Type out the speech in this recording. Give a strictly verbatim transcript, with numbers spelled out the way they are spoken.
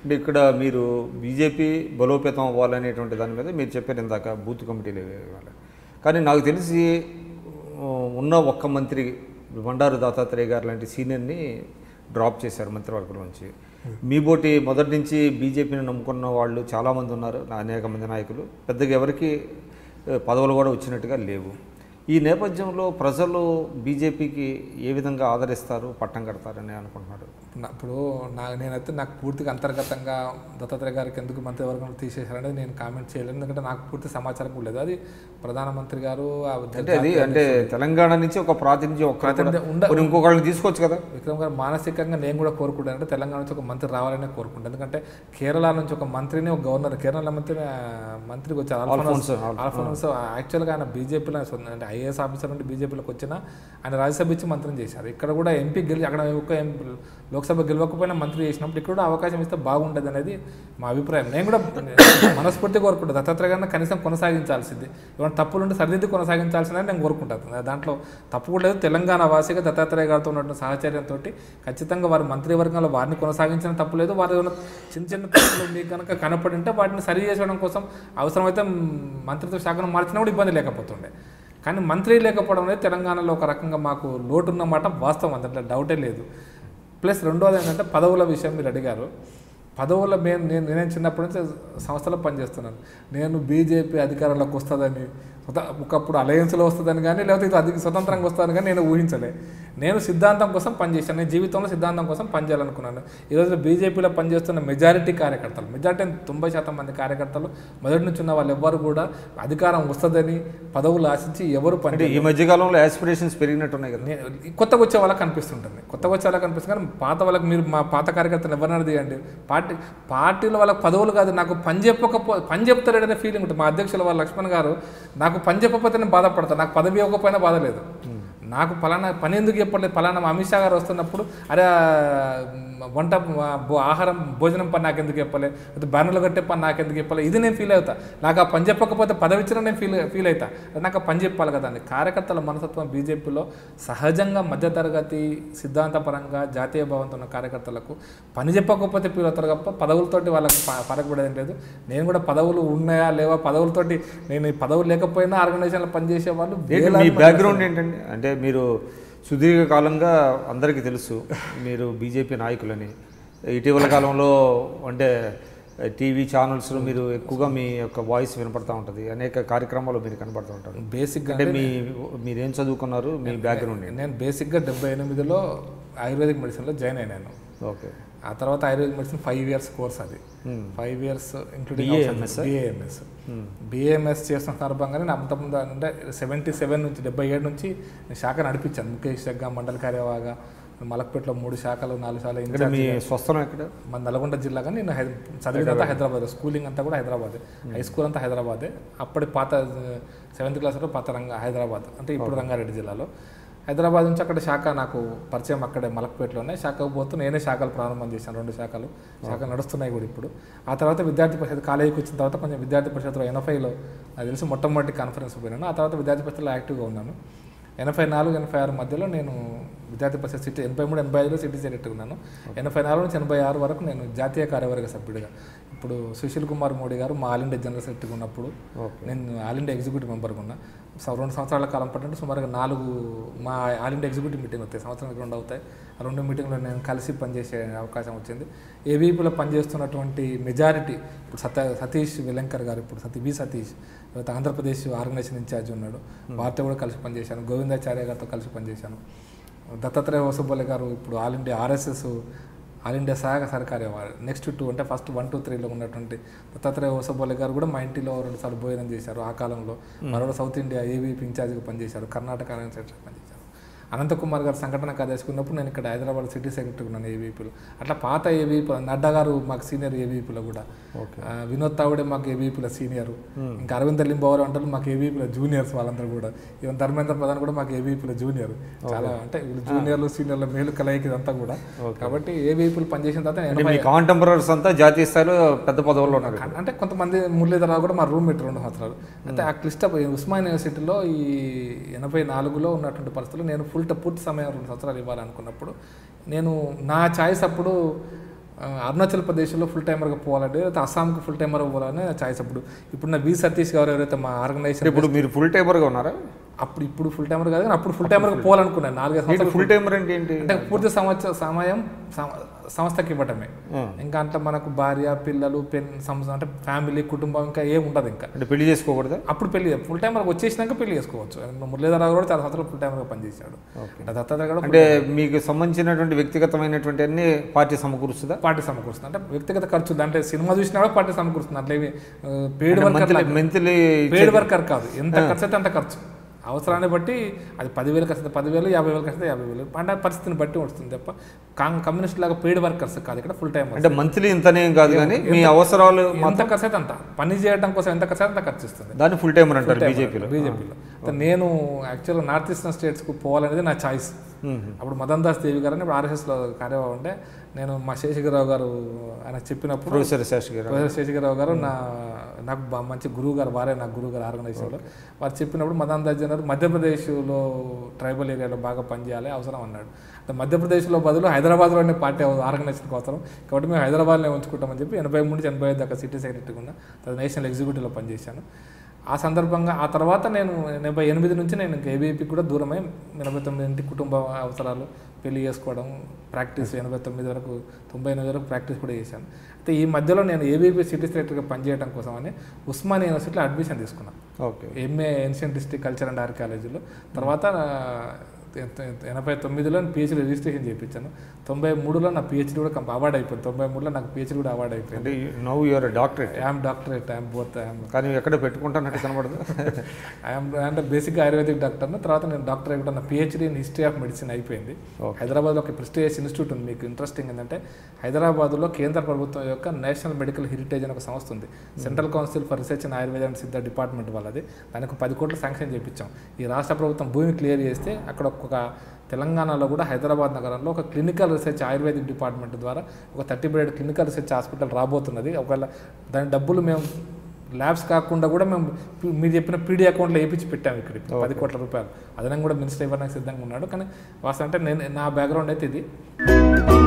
అంటే ఇక్కడ మీరు బీజేపీ బలోపేతం అవ్వాలనేటువంటి దాని మీద మీరు చెప్పారు ఇందాక బూత్ కమిటీలు ఇవ్వాలి. కానీ నాకు తెలిసి ఉన్న ఒక్క మంత్రి బండారు దత్తాత్రేయ గారు లాంటి సీనియర్ని డ్రాప్ చేశారు మంత్రివర్గం నుంచి. మీ బోటి మొదటి నుంచి బీజేపీని నమ్ముకున్న వాళ్ళు చాలామంది ఉన్నారు, అనేక మంది నాయకులు. పెద్దగా ఎవరికి పదవులు కూడా వచ్చినట్టుగా లేవు. ఈ నేపథ్యంలో ప్రజలు బీజేపీకి ఏ విధంగా ఆదరిస్తారు, పట్టం కడతారని అనుకుంటున్నారు? ఇప్పుడు నా నేనైతే నాకు పూర్తిగా అంతర్గతంగా దత్తాత్రేయ గారికి ఎందుకు మంత్రివర్గంలో తీసేశారనేది నేను కామెంట్ చేయలేదు, ఎందుకంటే నాకు పూర్తి సమాచారం కూడా లేదు. అది ప్రధానమంత్రి గారు అంటే అది అంటే తెలంగాణ నుంచి ఒక ప్రాతినిధ్యం ఒక ఇంకొకళ్ళని తీసుకోవచ్చు కదా. విక్రమ్ గారు మానసికంగా నేను కూడా కోరుకుంటాను, అంటే తెలంగాణ నుంచి ఒక మంత్రి రావాలనే కోరుకుంటాను. ఎందుకంటే కేరళ నుంచి ఒక మంత్రిని, ఒక గవర్నర్, కేరళ మంత్రి మంత్రికి వచ్చారు ఆల్ఫోన్స్ ఆల్ఫోన్స్ యాక్చువల్గా ఆయన బీజేపీలో అంటే ఐఏఎస్ ఆఫీసర్ నుండి బీజేపీలోకి వచ్చిన ఆయన రాజ్యసభ ఇచ్చి మంత్రిని చేశారు. ఇక్కడ కూడా ఎంపీ గెలి అక్కడ ఒక లోక్సభ గెలవకపోయినా మంత్రి చేసినప్పుడు ఇక్కడ కూడా అవకాశం ఇస్తే బాగుంటుంది అనేది మా అభిప్రాయం. నేను కూడా మనస్ఫూర్తి కోరుకుంటాను దత్తాత్రేయ గారిని కనీసం కొనసాగించాల్సింది, ఏమైనా తప్పులు ఉంటే సరిదిద్ది కొనసాగించాల్సిందని నేను కోరుకుంటాను. దాంట్లో తప్పు కూడా లేదు. తెలంగాణ వాసిగా దత్తాత్రేయ గారితో ఉన్నటువంటి సహచర్యంతో ఖచ్చితంగా వారి మంత్రివర్గంలో వారిని కొనసాగించిన తప్పు లేదు. వారు ఏమైనా చిన్న చిన్న తప్పులు మీకు కనుక కనపడి ఉంటే వాటిని సరి చేసుకోవడం కోసం అవసరమైతే మంత్రిత్వ శాఖను మార్చినా కూడా ఇబ్బంది లేకపోతుండే. కానీ మంత్రి లేకపోవడం అనేది తెలంగాణలో ఒక రకంగా మాకు లోటు ఉన్నమాట వాస్తవం, అందులో డౌటే లేదు. ప్లస్ రెండోది ఏంటంటే పదవుల విషయం మీరు అడిగారు. పదవుల మేము నేను నేనేం చిన్నప్పటి నుంచి సంస్థలో పనిచేస్తున్నాను. నేను బీజేపీ అధికారంలోకి వస్తుందని, ఒకప్పుడు అలయన్స్లో వస్తుందని కానీ లేకపోతే ఇది అది స్వతంత్రంగా వస్తుందని కానీ నేను ఊహించలే. నేను సిద్ధాంతం కోసం పనిచేశాను. నేను జీవితంలో సిద్ధాంతం కోసం పనిచేయాలనుకున్నాను. ఈరోజు బీజేపీలో పనిచేస్తున్న మెజారిటీ కార్యకర్తలు, మెజారిటీ తొంభై శాతం మంది కార్యకర్తలు మొదటి నుంచి ఉన్న వాళ్ళు ఎవ్వరు కూడా అధికారం వస్తుందని పదవులు ఆశించి ఎవరు పని. ఈ మధ్యకాలంలో ఆస్పిరేషన్స్ పెరిగినట్టున్నాయి కదా. కొత్తగా వచ్చే వాళ్ళకి కనిపిస్తుంటుంది, కొత్తగా వచ్చే వాళ్ళకి కనిపిస్తుంది. కానీ పాత వాళ్ళకి మీరు మా పాత కార్యకర్తలు ఎవరినైనా తీయండి, పార్టీ పార్టీలో వాళ్ళకి పదవులు కాదు, నాకు పని చెప్పకపో పని చెప్తారనే ఫీలింగ్ ఉంటుంది. మా అధ్యక్షుల వాళ్ళ లక్ష్మణ్ గారు నాకు పని చెప్పకపోతే నేను బాధపడతాను, నాకు పదవి ఇవ్వకపోయినా బాధ లేదు. నాకు ఫలానా పని ఎందుకు చెప్పలేదు, ఫలానా అమిత్ షా గారు వస్తున్నప్పుడు అరే వంట ఆహారం భోజనం పని నాకు ఎందుకు చెప్పలే, అది బ్యానర్లు కట్టే పని నాకు ఎందుకు చెప్పలే, ఇది నేను ఫీల్ అవుతా. నాకు ఆ పని చెప్పకపోతే పదవి ఇచ్చినా నేను ఫీల్ ఫీల్ అవుతా, నాకు ఆ పని చెప్పాలి కదా అని. కార్యకర్తల మనస్తత్వం బీజేపీలో సహజంగా మధ్యతరగతి సిద్ధాంతపరంగా జాతీయ భావంతో ఉన్న కార్యకర్తలకు పని చెప్పకపోతే ఫీల్ అవుతారు తప్ప పదవులతోటి వాళ్ళకి పరగబడేది లేదు. నేను కూడా పదవులు ఉన్నాయా లేవా, పదవులతోటి నేను పదవులు లేకపోయినా ఆర్గనైజేషన్లో పనిచేసే వాళ్ళు. మీ బ్యాక్గ్రౌండ్ ఏంటండి? అంటే మీరు సుదీర్ఘకాలంగా అందరికీ తెలుసు మీరు బీజేపీ నాయకులని. ఇటీవల కాలంలో అంటే టీవీ ఛానల్స్లో మీరు ఎక్కువగా మీ యొక్క వాయిస్ వినపడతా ఉంటుంది, అనేక కార్యక్రమాలు మీరు కనపడుతూ ఉంటారు. బేసిక్గా అంటే మీ మీరేం చదువుకున్నారు, మీ బ్యాక్గ్రౌండ్? నేను బేసిక్గా డెబ్బై ఎనిమిదిలో ఆయుర్వేదిక్ మెడిసిన్లో జాయిన్ అయినాను. ఓకే. ఆ తర్వాత ayurvedic medicine five years course, అది five years including BAMS BAMS చేస్తున్న సందర్భంగానే నా అంతకుముందు అంటే సెవెంటీ సెవెన్ నుంచి డెబ్బై ఏడు నుంచి నేను శాఖ నడిపించాను. ముఖేష్ దగ్గర మండల కార్యవాగా మలక్పేటలో మూడు శాఖలు నాలుగు శాఖలు. ఇంకా మీ స్వస్థలం ఎక్కడ? మన నల్గొండ జిల్లా. కానీ నేను చదివినంతా హైదరాబాద్, స్కూలింగ్ అంతా కూడా హైదరాబాదే, హై స్కూల్ అంతా హైదరాబాదే. అప్పటి పాత సెవెంత్ క్లాస్లో పాత రంగ హైదరాబాద్ అంటే ఇప్పుడు రంగారెడ్డి జిల్లాలో. హైదరాబాద్ నుంచి అక్కడ శాఖ నాకు పరిచయం, అక్కడే మలక్పేటలోనే శాఖకు పోతూ నేనే శాఖలు ప్రారంభం చేశాను. రెండు శాఖలు శాఖలు నడుస్తున్నాయి కూడా ఇప్పుడు. ఆ తర్వాత విద్యార్థి పరిషత్ కాలేజీకి వచ్చిన తర్వాత కొంచెం విద్యార్థి పరిషత్లో ఎనభైలో నాకు తెలిసి మొట్టమొదటి కాన్ఫరెన్స్ పోయినాను. ఆ తర్వాత విద్యార్థి పరిషత్లో యాక్టివ్గా ఉన్నాను. ఎనభై నాలుగు ఎనభై ఆరు మధ్యలో నేను విద్యార్థి పరిషత్ సిటీ ఎనభై మూడు ఎనభై ఐదులో సిటీ సెక్రటరీ ఉన్నాను. ఎనభై నాలుగు నుంచి ఎనభై ఆరు వరకు నేను జాతీయ కార్యవర్గ సభ్యుడిగా. ఇప్పుడు సుశీల్ కుమార్ మోడీ గారు మా ఆల్ ఇండియా జనరల్ సెక్రటరీ ఉన్నప్పుడు నేను ఆల్ ఇండియా ఎగ్జిక్యూటివ్ మెంబర్గా ఉన్నా. రెండు సంవత్సరాల కాలం పట్టినట్టు సుమారుగా నాలుగు మా ఆల్ ఇండియా ఎగ్జిక్యూటివ్ మీటింగ్ అవుతాయి, సంవత్సరానికి రెండు అవుతాయి. ఆ రెండు మీటింగ్లో నేను కలిసి పనిచేసే అవకాశం వచ్చింది. ఏవీపీలో పనిచేస్తున్నటువంటి మెజారిటీ ఇప్పుడు సత సతీష్ వెలంకర్ గారు, ఇప్పుడు సతీ వి సతీష్ తర్వాత ఆంధ్రప్రదేశ్ ఆర్గనైజేషన్ ఇన్ఛార్జ్ ఉన్నాడు, వారితో కూడా కలిసి పనిచేశాను. గోవిందాచార్య గారితో కలిసి పనిచేశాను. దత్తాత్రేయ హోసబోలే గారు ఇప్పుడు all India RSS all India సహాయక సహకార్య నెక్స్ట్ టూ అంటే ఫస్ట్ వన్ టూ త్రీలో ఉన్నటువంటి దత్తాత్రేయ హోసబోలే గారు కూడా మా ఇంటిలో రెండుసార్లు భోజనం చేశారు ఆ కాలంలో. మరో సౌత్ ఇండియా ఏవీపీ ఇన్ఛార్జ్గా పనిచేశారు, కర్ణాటక ఆర్గనైజేషన్ పనిచేశారు. అనంతకుమార్ గారు సంఘటన కార్యదర్శికున్నప్పుడు నేను ఇక్కడ హైదరాబాద్ సిటీ సెక్రటరీ ఉన్నాను ఏవీపీలో. అట్లా పాత ఏవీపీ నడ్డా గారు మాకు సీనియర్ ఏవీపీలో కూడా, వినోద్ తావుడే మాకు ఏవీపీలో సీనియర్, ఇంకా అరవింద్ లింబావర్ అంటారు మాకు ఏవీపీలో జూనియర్స్ వాళ్ళందరూ కూడా. ఈవెన్ ధర్మేంద్ర ప్రధాన్ కూడా మాకు ఏవీపీలో జూనియర్. చాలా అంటే వీళ్ళు జూనియర్లు సీనియర్ల మేలు కలయిక ఇదంతా కూడా. కాబట్టి ఏవీపీలు పనిచేసిన తర్వాత కాంటెంపరరీస్ అంతా జాతీయ స్థాయిలో పెద్ద పదవుల్లో ఉన్నారు. అంటే కొంతమంది మురళీధరరావు కూడా మా రూమ్మేట్ రెండు సంవత్సరాలు. అయితే ఆ క్లిష్ట ఉస్మాన్ యూనివర్సిటీలో ఈ ఎనభై నాలుగులో ఉన్నటువంటి పరిస్థితులు నేను ఫుల్ పూర్తి సమయం రెండు సంవత్సరాలు ఇవ్వాలనుకున్నప్పుడు నేను నా ఛాయిస్ అప్పుడు అరుణాచల్ ప్రదేశ్లో ఫుల్ టైమర్గా పోవాలంటే లేకపోతే అస్సాంకి ఫుల్ టైమర్గా పోవాలని చాయిస్. అప్పుడు ఇప్పుడు నా వి సతీష్ గారు ఎవరైతే మా ఆర్గనైజేషన్ ఇప్పుడు మీరు ఫుల్ టైమర్గా ఉన్నారా? అప్పుడు ఇప్పుడు ఫుల్ టైమర్ కాదు కానీ అప్పుడు ఫుల్ టైమర్గా పోవాలనుకున్నాను. నాలుగైదు సంవత్సరాలు ఫుల్ టైమర్ అంటే ఏంటి అంటే పూర్తి సంవత్సరం సమయం సంస్థకి ఇవ్వటమే. ఇంకా అంటే మనకు భార్య పిల్లలు పెన్ సంస్థ అంటే ఫ్యామిలీ కుటుంబం ఇంకా ఏం ఉండదు. ఇంకా అంటే పెళ్లి చేసుకోకూడదు. అప్పుడు పెళ్లి ఫుల్ టైమర్కి వచ్చేసినాక పెళ్లి చేసుకోవచ్చు. మురళీధర్ రావు కూడా చాలా సంవత్సరాలు ఫుల్ టైమర్గా పనిచేశాడు. దత్తాత్రేయ కూడా అంటే మీకు సంబంధించినటువంటి వ్యక్తిగతమైనటువంటి అన్ని పార్టీ సమకూరుస్తుందా? పార్టీ సమకూరుస్తుంది. అంటే వ్యక్తిగత ఖర్చులు అంటే సినిమా చూసినా కూడా పార్టీ సమకూరుస్తుంది. అట్లా paid worker monthly paid worker కాదు, ఎంత ఖర్చు అయితే అంత ఖర్చు అవసరాన్ని బట్టి. అది పదివేలు ఖర్చు పదివేలు యాభై వేలు ఖర్చు యాభై వేలు అంటే పరిస్థితిని బట్టి వస్తుంది తప్ప కాంగ్ కమ్యూనిస్ట్ లాగా పెయిడ్ వర్కర్స్ కాదు ఇక్కడ ఫుల్ టైం. అంటే మంత్లీ ఇంతనేం కాదు కానీ మీ అవసరాలు ఎంత ఖర్చు అయితే అంత పని చేయడం కోసం ఎంత ఖర్చు అయితే అంత ఖర్చు ఇస్తుంది. దాన్ని ఫుల్ టైమర్ అంటారు బీజేపీలో. బీజేపీలో నేను యాక్చువల్గా నార్త్ ఈస్టర్న్ స్టేట్స్కి పోవాలనేది నా చాయిస్. అప్పుడు మదన్ దాస్ దేవి గారు అని ఇప్పుడు ఆర్ఎస్ఎస్లో కార్యవాహం ఉంటే నేను మా శేషగిరిరావు గారు ఆయన చెప్పినప్పుడు ప్రొఫెసర్ శేషగిరి ప్రొఫెసర్ శేషగిరిరావు గారు నా నాకు మంచి గురువు గారు వారే నాకు గురువు గారు ఆర్గనైజేషన్లో వారు చెప్పినప్పుడు మదన్ దాస్ గారు మధ్యప్రదేశ్లో ట్రైబల్ ఏరియాలో బాగా పనిచేయాలి అవసరం అన్నాడు. అంటే మధ్యప్రదేశ్లో బదులు హైదరాబాద్లోనే పార్టీ అవసరం అవసరం కాబట్టి మేము హైదరాబాద్లో ఉంచుకుంటామని చెప్పి ఎనభై మూడు నుంచి ఎనభై ఐదు దాకా సిటీ సెక్రటరీగా ఉన్నా. తర్వాత నేషనల్ ఎగ్జిక్యూటివ్లో పనిచేశాను. ఆ సందర్భంగా ఆ తర్వాత నేను ఎనభై ఎనిమిది నుంచి నేను ఏబీపీకి కూడా దూరమై ఎనభై తొమ్మిది ఇంటి కుటుంబ అవసరాలు పెళ్లి చేసుకోవడం ప్రాక్టీస్ ఎనభై తొమ్మిది వరకు తొంభై ఎనిమిది వరకు ప్రాక్టీస్ కూడా చేశాను. అయితే ఈ మధ్యలో నేను ఏబీపీ సిటీ సెక్రటరీగా పనిచేయడం కోసం అని ఉస్మానియా యూనివర్సిటీలో అడ్మిషన్ తీసుకున్నాను. Okay MA ancient history culture and ఆర్కియాలజీలో. తర్వాత ఎనభై తొమ్మిదిలో పిహెచ్డీ రిజిస్ట్రేషన్ చేయించాను. తొంభై మూడులో నా పిహెచ్డీ కూడా అవార్డ్ అయిపోయింది. తొంభై మూడులో నాకు పిహెచ్డీ కూడా అవార్డ్ అయిపోయింది. Now you are doctorate. I'm doctorate I'm both I'm కానీ ఎక్కడ పెట్టుకుంటానంటే కనబడదు. ఐఎమ్ అంటే బేసిక్గా ఆయుర్వేదిక్ డాక్టర్ను. తర్వాత నేను డాక్టర్ అయిపోయి నా PhD in history of medicine అయిపోయింది. హైదరాబాద్లో ఒక ప్రెస్టీజియస్ ఇన్స్టిట్యూట్ ఉంది. మీకు ఇంట్రెస్టింగ్ ఏంటంటే హైదరాబాద్లో కేంద్ర ప్రభుత్వం యొక్క నేషనల్ మెడికల్ హెరిటేజ్ అనే ఒక సంస్థ ఉంది. Central council for research in Ayurveda and Siddha department వాళ్ళది. దానికి పది కోట్లు శాంక్షన్ చేయించాం. ఈ రాష్ట్ర ప్రభుత్వం భూమి క్లియర్ చేస్తే అక్కడ ఒక తెలంగాణలో కూడా హైదరాబాద్ నగరంలో ఒక క్లినికల్ రీసెర్చ్ ఆయుర్వేదిక్ డిపార్ట్మెంట్ ద్వారా ఒక thirty bed clinical research hospital రాబోతున్నది. ఒకవేళ దాని డబ్బులు మేము ల్యాబ్స్ కాకుండా కూడా మేము మీరు చెప్పిన పీడీ అకౌంట్లో వేయించి పెట్టాము ఇక్కడ పది కోట్ల రూపాయలు. అదనంగా కూడా మినిస్టర్ ఇవ్వడానికి సిద్ధంగా ఉన్నాడు. కానీ వాస్తవం అంటే నేను నా బ్యాక్గ్రౌండ్ అయితే ఇది.